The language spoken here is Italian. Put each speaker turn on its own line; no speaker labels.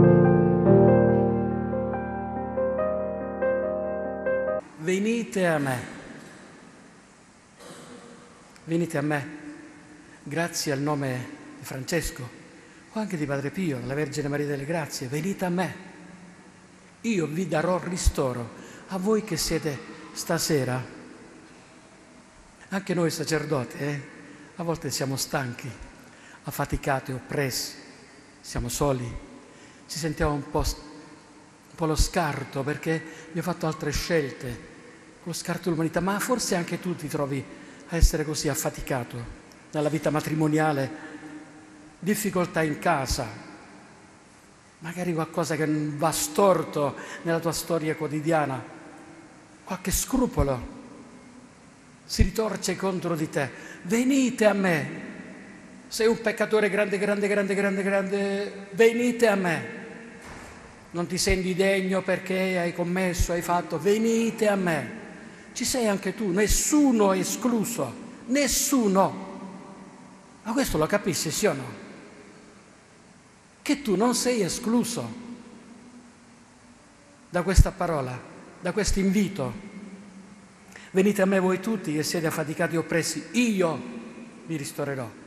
Venite a me. Venite a me, grazie al nome di Francesco o anche di Padre Pio, della Vergine Maria delle Grazie. Venite a me, io vi darò ristoro. A voi che siete stasera, anche noi sacerdoti, a volte siamo stanchi, affaticati, oppressi, siamo soli, ci sentiamo un po' lo scarto perché abbiamo fatto altre scelte, lo scarto dell'umanità, ma forse anche tu ti trovi a essere così affaticato dalla vita matrimoniale, difficoltà in casa, magari qualcosa che va storto nella tua storia quotidiana, qualche scrupolo si ritorce contro di te. Venite a me, sei un peccatore grande, venite a me. Non ti senti degno perché hai commesso, hai fatto, venite a me. Ci sei anche tu, nessuno è escluso, nessuno. Ma questo lo capisci, sì o no? Che tu non sei escluso da questa parola, da questo invito. Venite a me voi tutti che siete affaticati e oppressi, io vi ristorerò.